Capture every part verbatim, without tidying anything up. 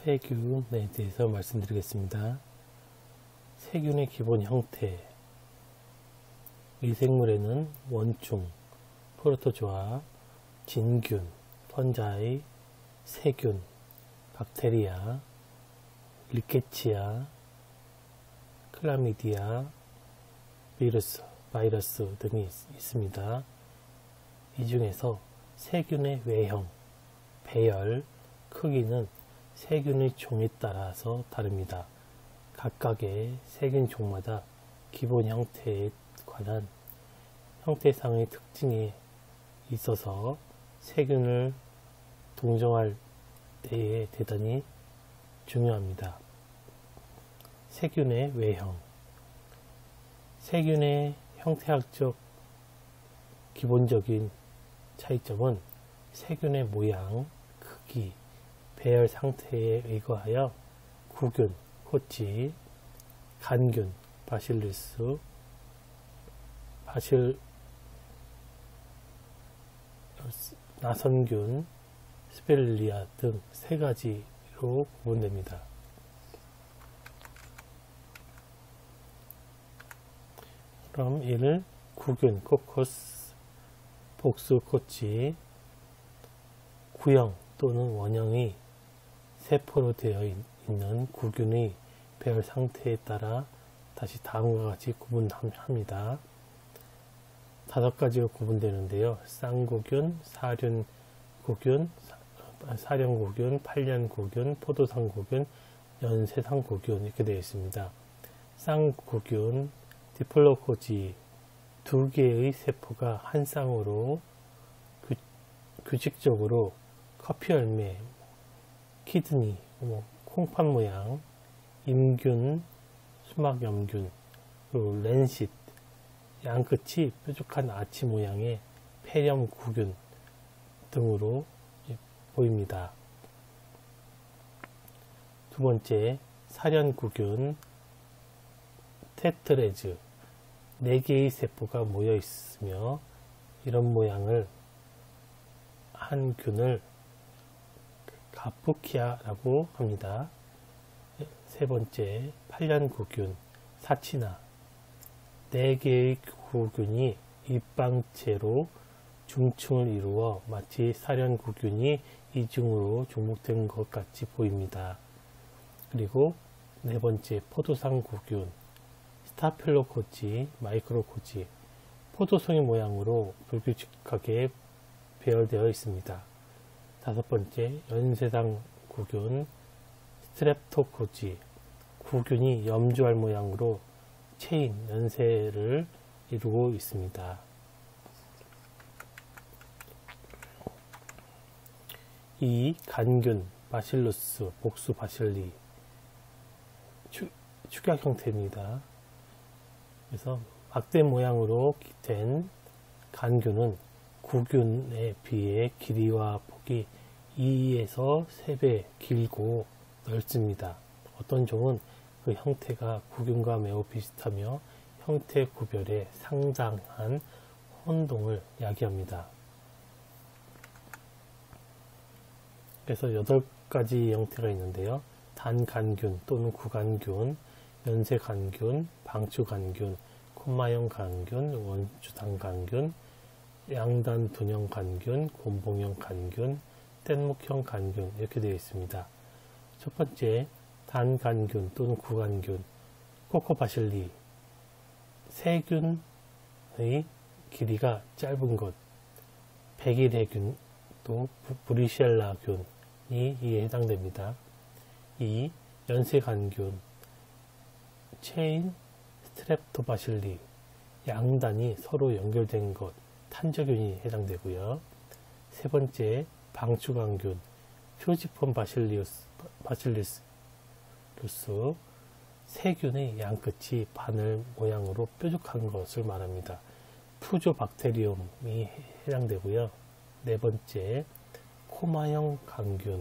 세균에 대해서 말씀드리겠습니다. 세균의 기본 형태. 미생물에는 원충, 프로토조아, 진균, 펀자이, 세균, 박테리아, 리케치아, 클라미디아, 비루스, 바이러스 등이 있습니다. 이 중에서 세균의 외형, 배열, 크기는 세균의 종에 따라서 다릅니다. 각각의 세균 종마다 기본 형태에 관한 형태상의 특징이 있어서 세균을 동정할 때에 대단히 중요합니다. 세균의 외형. 세균의 형태학적 기본적인 차이점은 세균의 모양, 크기, 배열 상태에 의거하여 구균, 호치, 간균, 바실루스, 바실, 나선균, 스페를리아 등 세 가지로 구분됩니다. 그럼 이를 구균, 코커스, 복수, 코치, 구형 또는 원형이 세포로 되어 있는 구균의 배열 상태에 따라 다시 다음과 같이 구분합니다. 다섯 가지로 구분되는데요. 쌍구균, 사륜구균, 사령구균, 팔년구균, 포도상구균, 연쇄상구균 이렇게 되어 있습니다. 쌍구균, 디플로코지 두 개의 세포가 한 쌍으로 규, 규칙적으로 커피 열매, 키드니, 뭐, 콩팥 모양, 임균, 수막염균, 그리고 렌싯, 양끝이 뾰족한 아치 모양의 폐렴구균 등으로 보입니다. 두 번째, 사련구균, 테트레즈, 네 개의 세포가 모여 있으며 이런 모양을 한 균을 가프키아라고 합니다. 세 번째, 팔년구균, 사치나, 네 개의 구균이 입방체로 중층을 이루어 마치 사련구균이 이중으로 중복된 것 같이 보입니다. 그리고 네 번째, 포도상구균, 스타필로코치, 마이크로코치, 포도송이 모양으로 불규칙하게 배열되어 있습니다. 다섯 번째, 연쇄상구균, 스트랩토코치, 구균이 염주알 모양으로 체인, 연쇄를 이루고 있습니다. 이 간균, 바실루스, 복수 바실리, 추, 축약 형태입니다. 그래서 막대 모양으로 된 간균은 구균에 비해 길이와 폭이 이에서 세 배 길고 넓습니다. 어떤 종은 그 형태가 구균과 매우 비슷하며 형태 구별에 상당한 혼동을 야기합니다. 그래서 여덟 가지 형태가 있는데요. 단간균 또는 구간균, 연쇄간균, 방추간균, 콤마형 간균, 원주단간균, 양단 분형 간균, 곤봉형 간균, 뗏목형 간균 이렇게 되어 있습니다. 첫 번째, 단간균 또는 구간균, 코코바실리, 세균의 길이가 짧은 것, 백일해균 또 브리셀라균이 이에 해당됩니다. 이, 연쇄간균, 체인 스트랩토바실리, 양단이 서로 연결된 것, 탄저균이 해당되고요. 세 번째, 방추간균, 표지폰 바실리우스, 바실리스, 세균의 양끝이 바늘 모양으로 뾰족한 것을 말합니다. 푸조박테리움이 해당되고요. 네 번째, 코마형 간균,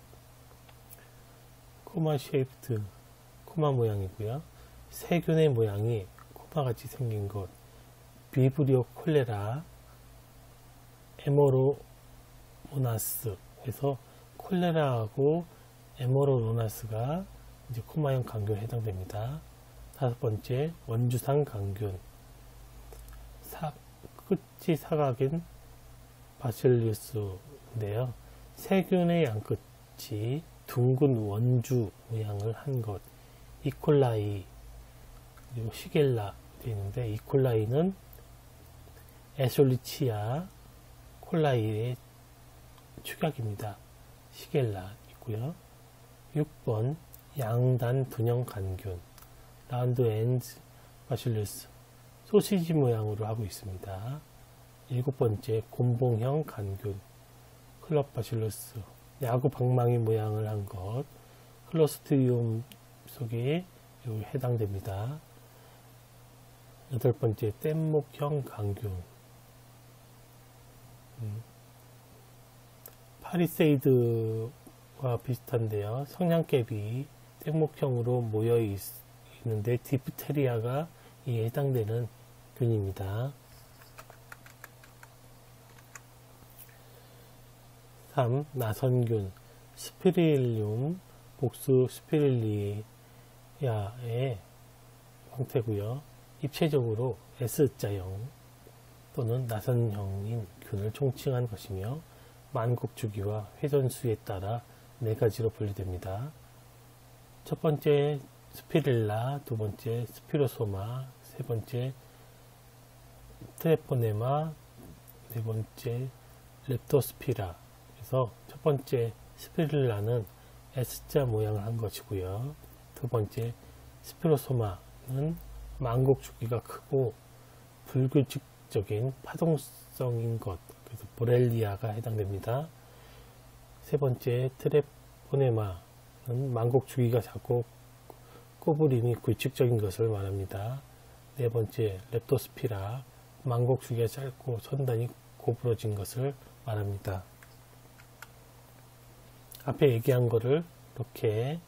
코마 쉐이프트, 코마 모양이고요. 세균의 모양이 코마같이 생긴 것, 비브리오 콜레라, 에모로모나스, 그래서 콜레라하고 에머로로나스가 이제 코마형 강균에 해당됩니다. 다섯 번째, 원주상 강균. 사, 끝이 사각인 바실리우스인데요. 세균의 양끝이 둥근 원주 모양을 한 것. 이콜라이, 그리고 시겔라 되어 있는데, 이콜라이는 에솔리치아 콜라이의 축약입니다. 시겔라 있고요. 육 번, 양단 분형 간균. 라운드 엔즈 바실루스. 소시지 모양으로 하고 있습니다. 일곱 번째, 곤봉형 간균. 클럽 바실루스. 야구 방망이 모양을 한 것. 클로스트리움 속에 해당됩니다. 여덟 번째, 뗏목형 강균. 음. 파리세이드와 비슷한데요. 성냥개비 뗏목형으로 모여 있, 있는데 디프테리아가 이에 해당되는 균입니다. 삼. 나선균. 스피릴리움 복수 스피릴리아의 형태고요. 입체적으로 S자형 또는 나선형인 균을 총칭한 것이며 만곡 주기와 회전수에 따라 네 가지로 분류됩니다. 첫 번째 스피릴라, 두 번째 스피로소마, 세 번째 트레포네마, 네 번째 렙토스피라. 그래서 첫 번째 스피릴라는 S자 모양을 한 것이고요. 두 번째 스피로소마는 만곡 주기가 크고 불규칙적인 파동성인 것, 그래서 보렐리아가 해당됩니다. 세 번째 트레포네마는 만곡 주기가 작고 꼬부림이 규칙적인 것을 말합니다. 네 번째 렙토스피라, 만곡 주기가 짧고 선단이 고부러진 것을 말합니다. 앞에 얘기한 거를 이렇게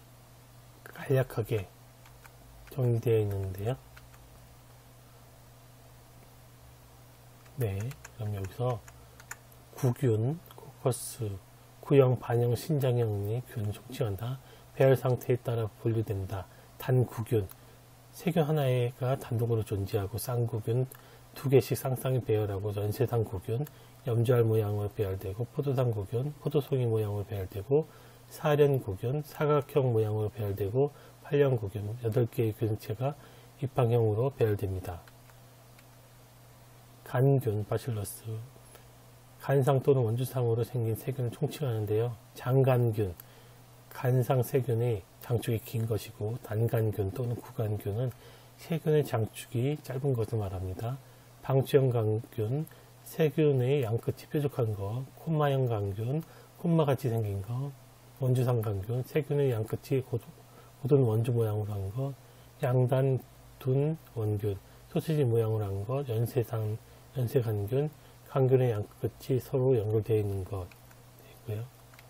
간략하게 정리되어 있는데요. 네, 그럼 여기서 구균, 코커스, 구형, 반형, 신장형의 균을 총칭한다. 배열 상태에 따라 분류된다. 단구균, 세균 하나가 단독으로 존재하고 쌍구균 두 개씩 쌍쌍이 배열하고 연쇄상구균, 염주알 모양으로 배열되고 포도당구균, 포도송이 모양으로 배열되고 사련구균, 사각형 모양으로 배열되고 팔련구균, 여덟 개의 균체가 입방형으로 배열됩니다. 간균, 바실러스, 간상 또는 원주상으로 생긴 세균을 총칭하는데요. 장간균, 간상 세균의 장축이 긴 것이고 단간균 또는 구간균은 세균의 장축이 짧은 것을 말합니다. 방추형 간균, 세균의 양끝이 뾰족한 것, 콤마형 간균, 콤마같이 생긴 것, 원주상 간균, 세균의 양끝이 고든 원주 모양으로 한 것, 양단 둔 원균, 소시지 모양으로 한 것, 연쇄상, 연쇄간균, 간균의 양끝이 서로 연결되어 있는 것 있고요.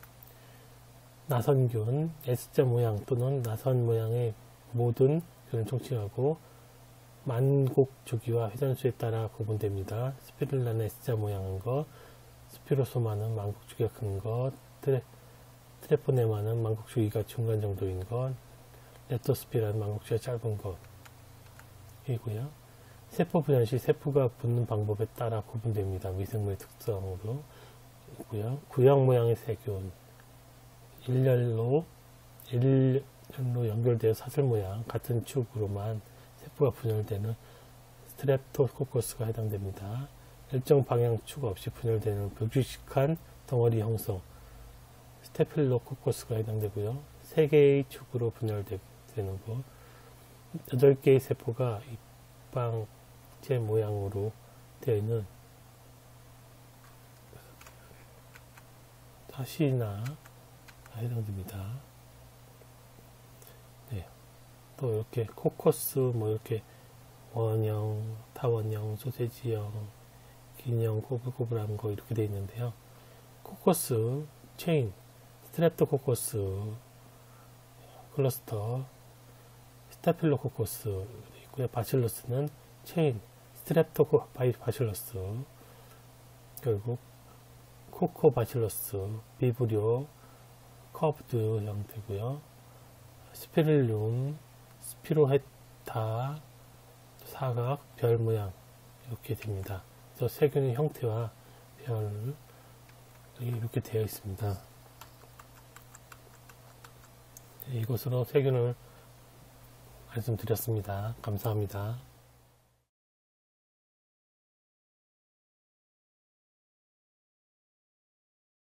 나선균, S자 모양 또는 나선 모양의 모든 균을 총칭하고 만곡 주기와 회전수에 따라 구분됩니다. 스피룰라는 S자 모양인 것, 스피로소마는 만곡 주기가 큰 것, 트레, 트레포네마는 만곡 주기가 중간 정도인 것, 렙토스피라는 만곡 주기가 짧은 것이고요. 세포 분열 시 세포가 붙는 방법에 따라 구분됩니다. 미생물 특성으로 있고요. 구형 모양의 세균, 일렬로 일렬로 연결되어 사슬 모양 같은 축으로만 세포가 분열되는 스트랩토코커스가 해당됩니다. 일정 방향 축 없이 분열되는 불규칙한 덩어리 형성 스테필로코커스가 해당되고요. 세 개의 축으로 분열되는 것, 여덟 개의 세포가 입방체 모양으로 되어 있는 다시나 해당됩니다. 네. 또 이렇게 코커스, 뭐 이렇게 원형, 타원형, 소세지형, 긴형, 꼬불꼬불한 거 이렇게 되어 있는데요. 코커스, 체인, 스트랩토코커스, 클러스터, 스타필로코커스 있고요. 바실러스는 체인, 스트랩토코 바실러스, 결국 코코바실러스, 비브리오, 커브드 형태고요. 스피릴륨, 스피로헤타, 사각, 별 모양 이렇게 됩니다. 그래서 세균의 형태와 별 이렇게 되어 있습니다. 네, 이것으로 세균을 말씀드렸습니다. 감사합니다.